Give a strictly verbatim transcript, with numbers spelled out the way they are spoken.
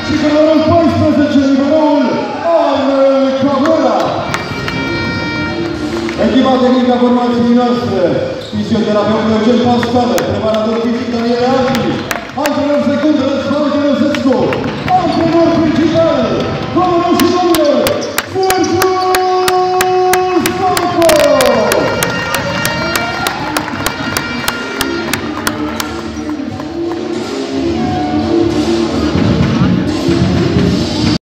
și cu numărul paisprezece, numărul Arnel Camera. Echipa tehnică a formației noastre, fisioterapeutul Eugen Pascale, preparator fizic Daniel Arti, antrenor secundă